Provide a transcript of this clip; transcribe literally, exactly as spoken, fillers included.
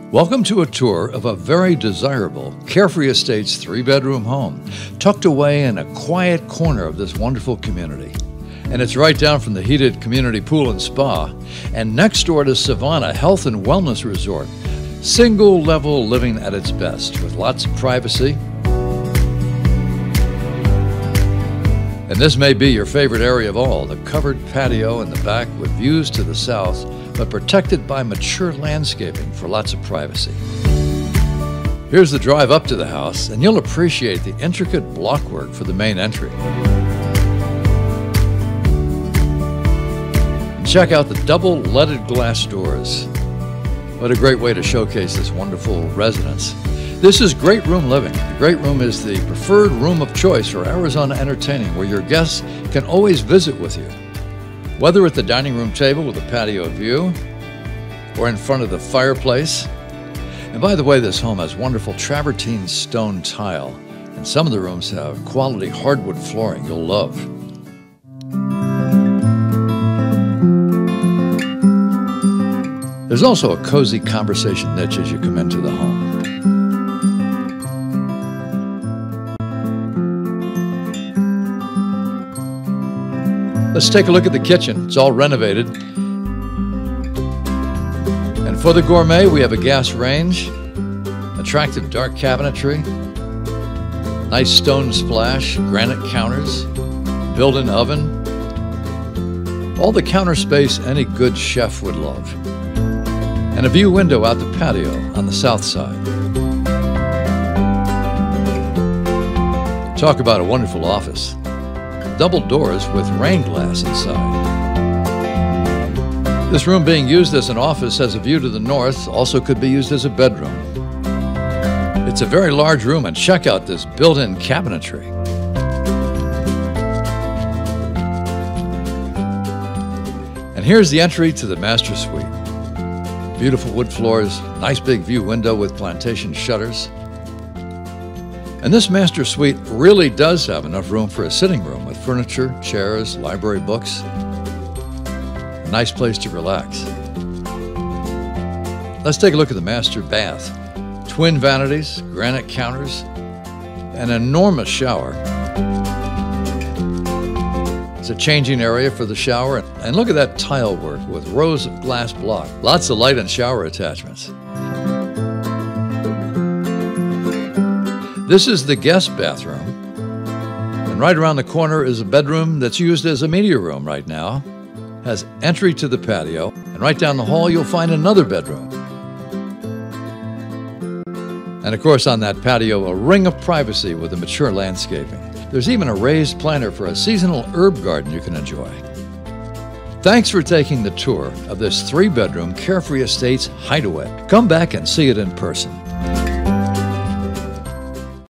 Welcome to a tour of a very desirable Carefree Estates three-bedroom home, tucked away in a quiet corner of this wonderful community. And it's right down from the heated community pool and spa, and next door to Savannah Health and Wellness Resort. Single-level living at its best, with lots of privacy. And this may be your favorite area of all, the covered patio in the back with views to the south, but protected by mature landscaping for lots of privacy. Here's the drive up to the house, and you'll appreciate the intricate blockwork for the main entry. And check out the double leaded glass doors. What a great way to showcase this wonderful residence. This is Great Room Living. The Great Room is the preferred room of choice for Arizona entertaining, where your guests can always visit with you. Whether at the dining room table with a patio view or in front of the fireplace. And by the way, this home has wonderful travertine stone tile, and some of the rooms have quality hardwood flooring you'll love. There's also a cozy conversation niche as you come into the home. Let's take a look at the kitchen. It's all renovated. And for the gourmet, we have a gas range, attractive dark cabinetry, nice stone splash, granite counters, built-in oven, all the counter space any good chef would love, and a view window out the patio on the south side. Talk about a wonderful office. Double doors with rainglass inside. This room being used as an office has a view to the north, also could be used as a bedroom. It's a very large room, and check out this built-in cabinetry. And here's the entry to the master suite. Beautiful wood floors, nice big view window with plantation shutters. And this master suite really does have enough room for a sitting room with furniture, chairs, library books. A nice place to relax. Let's take a look at the master bath. Twin vanities, granite counters, an enormous shower. It's a changing area for the shower. And look at that tile work with rows of glass block. Lots of light and shower attachments. This is the guest bathroom, and right around the corner is a bedroom that's used as a media room right now. Has entry to the patio, and right down the hall you'll find another bedroom. And of course on that patio, a ring of privacy with the mature landscaping. There's even a raised planter for a seasonal herb garden you can enjoy. Thanks for taking the tour of this three-bedroom Carefree Estates hideaway. Come back and see it in person.